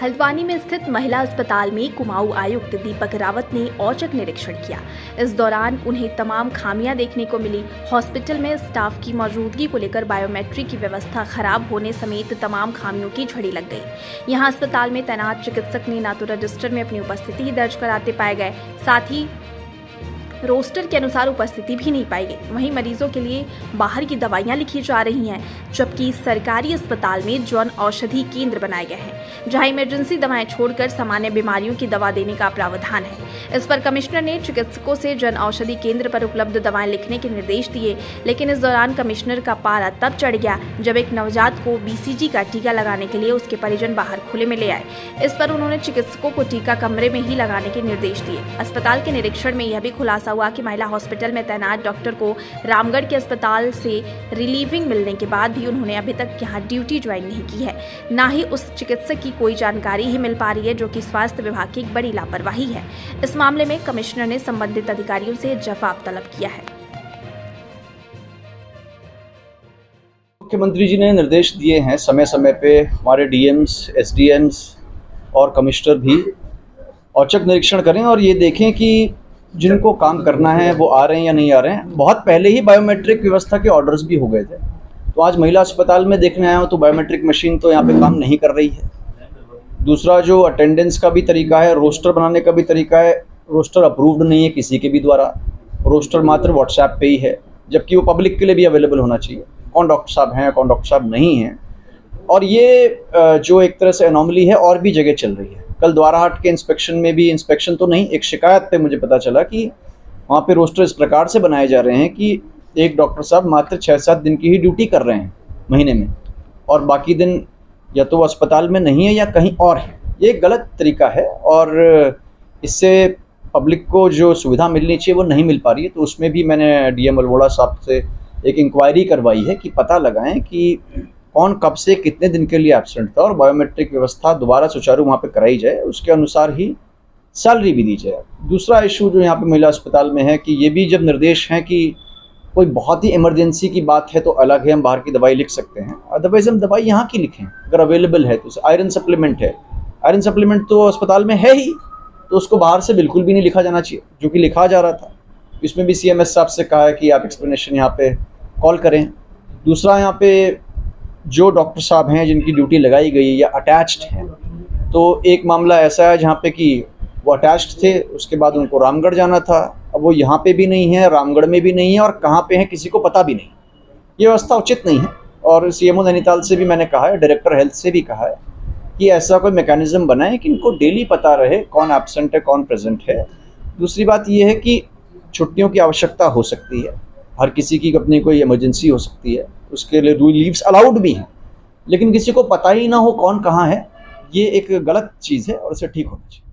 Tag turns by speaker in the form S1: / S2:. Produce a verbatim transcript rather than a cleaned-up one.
S1: हल्द्वानी में स्थित महिला अस्पताल में कुमाऊं आयुक्त दीपक रावत ने औचक निरीक्षण किया। इस दौरान उन्हें तमाम खामियां देखने को मिली। हॉस्पिटल में स्टाफ की मौजूदगी को लेकर बायोमेट्रिक की व्यवस्था खराब होने समेत तमाम खामियों की झड़ी लग गई। यहां अस्पताल में तैनात चिकित्सक ने न तो रजिस्टर में अपनी उपस्थिति ही दर्ज कराते पाए गए, साथ ही रोस्टर के अनुसार उपस्थिति भी नहीं पाई गई। वहीं मरीजों के लिए बाहर की दवाइयां लिखी जा रही हैं, जबकि सरकारी अस्पताल में जन औषधि केंद्र बनाए गए हैं, जहां इमरजेंसी दवाएं छोड़कर सामान्य बीमारियों की दवा देने का प्रावधान है। इस पर कमिश्नर ने चिकित्सकों से जन औषधि केंद्र पर उपलब्ध दवाएं लिखने के निर्देश दिए, लेकिन इस दौरान कमिश्नर का पारा तब चढ़ गया जब एक नवजात को बीसीजी का टीका लगाने के लिए उसके परिजन बाहर खुले में ले आए। इस पर उन्होंने चिकित्सकों को टीका कमरे में ही लगाने के निर्देश दिए। अस्पताल के निरीक्षण में यह भी खुलासा हुआ कि महिला हॉस्पिटल में तैनात डॉक्टर को रामगढ़ के अस्पताल से रिलीविंग मिलने के बाद भी उन्होंने अभी तक यहां ड्यूटी ज्वाइन नहीं की है। ना ही उस चिकित्सक की कोई जानकारी ही मिल पा रही है, जो कि स्वास्थ्य विभाग की एक बड़ी लापरवाही है। इस मामले में कमिश्नर ने संबंधित अधिकारियों से जवाब तलब किया है।
S2: मुख्यमंत्री जी ने निर्देश दिए हैं समय समय पे हमारे डीएम्स, एसडीएम्स और कमिश्नर भी औचक निरीक्षण करें और ये देखें कि जिनको काम करना है वो आ रहे हैं या नहीं आ रहे हैं। बहुत पहले ही बायोमेट्रिक व्यवस्था के ऑर्डर्स भी हो गए थे, तो आज महिला अस्पताल में देखने आया हूँ तो बायोमेट्रिक मशीन तो यहाँ पे काम नहीं कर रही है। दूसरा, जो अटेंडेंस का भी तरीका है, रोस्टर बनाने का भी तरीका है, रोस्टर अप्रूव्ड नहीं है किसी के भी द्वारा। रोस्टर मात्र व्हाट्सएप पे ही है, जबकि वो पब्लिक के लिए भी अवेलेबल होना चाहिए। कौन डॉक्टर साहब हैं, कौन डॉक्टर साहब नहीं हैं। और ये जो एक तरह से एनोमली है और भी जगह चल रही है। कल द्वाराहाट के इंस्पेक्शन में भी, इंस्पेक्शन तो नहीं, एक शिकायत पे मुझे पता चला कि वहाँ पे रोस्टर इस प्रकार से बनाए जा रहे हैं कि एक डॉक्टर साहब मात्र छः सात दिन की ही ड्यूटी कर रहे हैं महीने में, और बाकी दिन या तो अस्पताल में नहीं है या कहीं और है। ये एक गलत तरीका है और इससे पब्लिक को जो सुविधा मिलनी चाहिए वो नहीं मिल पा रही है। तो उसमें भी मैंने डीएम अल्मोड़ा साहब से एक इंक्वायरी करवाई है कि पता लगाएं कि कौन कब से कितने दिन के लिए एब्सेंट था और बायोमेट्रिक व्यवस्था दोबारा सुचारू वहाँ पे कराई जाए, उसके अनुसार ही सैलरी भी दी जाए। दूसरा इशू जो यहाँ पे महिला अस्पताल में है कि ये भी जब निर्देश हैं कि कोई बहुत ही इमरजेंसी की बात है तो अलग है, हम बाहर की दवाई लिख सकते हैं, अदरवाइज हम दवाई यहाँ की लिखें अगर अवेलेबल है तो। आयरन सप्लीमेंट है, आयरन सप्लीमेंट तो अस्पताल में है ही, तो उसको बाहर से बिल्कुल भी नहीं लिखा जाना चाहिए, जो कि लिखा जा रहा था। इसमें भी सी एम एस साहब से कहा है कि आप एक्सप्लेनेशन यहाँ पे कॉल करें। दूसरा, यहाँ पे जो डॉक्टर साहब हैं जिनकी ड्यूटी लगाई गई या अटैच्ड हैं, तो एक मामला ऐसा है जहाँ पे कि वो अटैच्ड थे, उसके बाद उनको रामगढ़ जाना था, अब वो यहाँ पे भी नहीं है, रामगढ़ में भी नहीं है, और कहाँ पे हैं किसी को पता भी नहीं। ये व्यवस्था उचित नहीं है। और सीएमओ नैनीताल से भी मैंने कहा है, डायरेक्टर हेल्थ से भी कहा है कि ऐसा कोई मैकेनिज्म बनाए कि इनको डेली पता रहे कौन एब्सेंट है, कौन प्रेजेंट है। दूसरी बात ये है कि छुट्टियों की आवश्यकता हो सकती है, हर किसी की अपनी कोई इमरजेंसी हो सकती है, उसके लिए लीव्स अलाउड भी हैं, लेकिन किसी को पता ही ना हो कौन कहाँ है, ये एक गलत चीज़ है और इसे ठीक होना चाहिए।